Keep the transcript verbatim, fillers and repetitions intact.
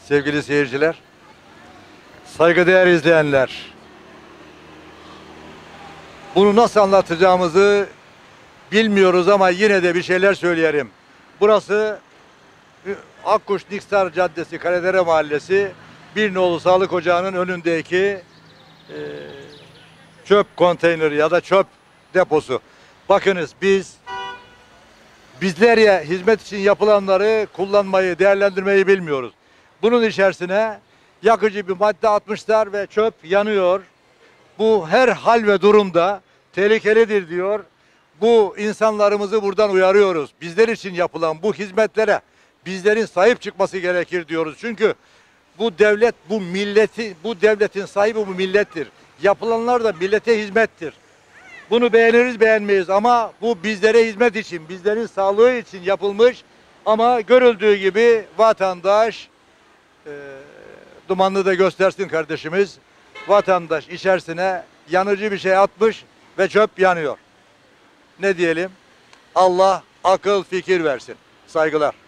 sevgili seyirciler, saygıdeğer izleyenler. Bunu nasıl anlatacağımızı bilmiyoruz ama yine de bir şeyler söyleyelim. Burası Akkuş Niksar Caddesi, Kaledere Mahallesi, Bir Nolu Sağlık Ocağı'nın önündeki e, çöp konteyneri ya da çöp deposu. Bakınız biz bizler hizmet için yapılanları kullanmayı, değerlendirmeyi bilmiyoruz. Bunun içerisine yakıcı bir madde atmışlar ve çöp yanıyor. Bu her hal ve durumda tehlikelidir diyor. Bu insanlarımızı buradan uyarıyoruz. Bizler için yapılan bu hizmetlere bizlerin sahip çıkması gerekir diyoruz. Çünkü bu devlet, bu milleti, bu devletin sahibi bu millettir. Yapılanlar da millete hizmettir. Bunu beğeniriz beğenmeyiz ama bu bizlere hizmet için, bizlerin sağlığı için yapılmış ama görüldüğü gibi vatandaş, e, dumanlı da göstersin kardeşimiz, vatandaş içerisine yanıcı bir şey atmış ve çöp yanıyor. Ne diyelim? Allah akıl fikir versin. Saygılar.